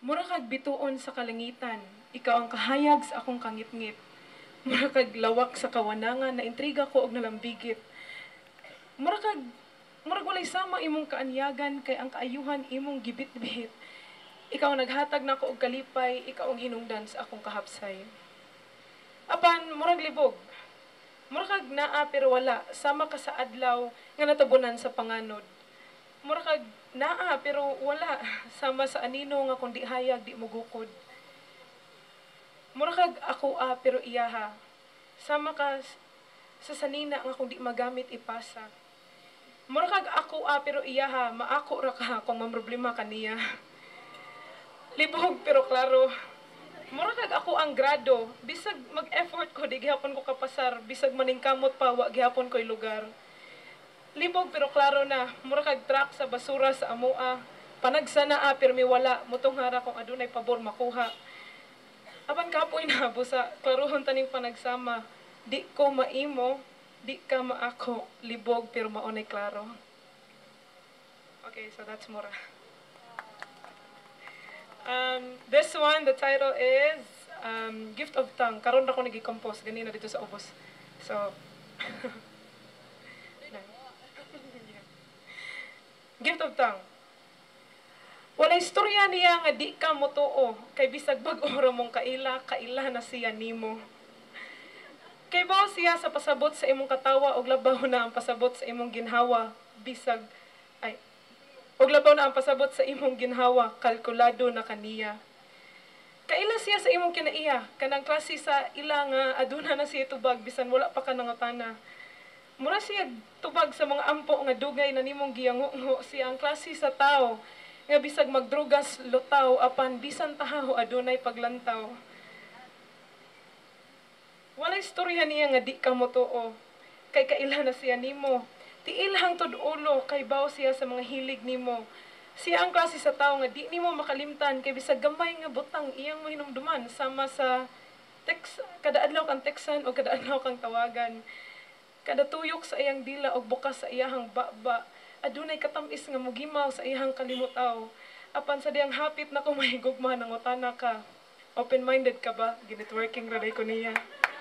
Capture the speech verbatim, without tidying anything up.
Mura kag bituon sa kalangitan, ikaw ang kahayag sa akong kangitngit. Mura kag lawak sa kawanangan, na intriga ko og nalambigit. Mura kag murag walay sama imong kaanyagan, kay ang kaayuhan imong gibit-bit. Ikaw ang naghatag nako og kalipay, ikaw ang hinungdan sa akong kahapsay. Apan murag libog. Mura kag naa pero wala, sama ka sa adlaw nga natabunan sa panganod. Mura kag naa pero wala, sama sa anino nga kundi hayag di mugukod. Mura kag ako a pero iyaha, sama ka sa sanina nga kung di magamit ipasa. Mura kag ako a pero iyaha, maako ra ka kung mamroblema kaniya. Libog pero klaro. Mura kag ako ang grado, bisag mag-effort ko di gihapon ko kapasar, bisag maningkamot pa wa gihapon ko'y lugar. Libog pero klaro na, mura kag truck sa basura sa amoa, panagsana a pero wala, mutong hara kung adunay pabor makuha. Apan kapoy na busa, klarohon taning panagsama, di ko maimo, di ka maako, libog pero maunay klaro. Okay, so that's mura. Um, this one, the title is um, Gift of Tongue. Karon ra ko nag-compose ganina dito sa ubos. So, Gift of Tongue. Wala istorya niya nga di ka motuo, kay bisag bag-ora mong kaila, kaila na siya nimo. Kay bao siya sa pasabot sa imong katawa, og labaw na ang pasabot sa imong ginhawa, bisag, ay, og labaw na ang pasabot sa imong ginhawa, kalkulado na kaniya. Kaila siya sa imong kinaiya, kanang klase sa ila nga aduna na siya tubag, bisan wala pa ka nangutana. Mura siya tubag sa mga ampo nga dugay na nimong giyangungo, siya ang klase sa tao, nga bisag magdrugas lutaw, apan bisan tahaw adunay paglantaw. Wala istorya niya nga di ka motuo, kay kaila na siya nimo. Tiilhang tod ulo, kay baw siya sa mga hilig nimo. Siya ang klase sa tao nga di nimo makalimtan, kay bisag gamay nga butang iyang mahinumduman, sama sa text, kada adlaw kang teksan o kada adlaw kang tawagan. Kada tuyok sa iyang dila o bukas sa iyahang baba, adunay katamis nga mugimaw sa iyahang kalimutaw. Apan sa diyang hapit na kung may gugma, nangutana ka. Open-minded ka ba? Ginetworking raday ko niya.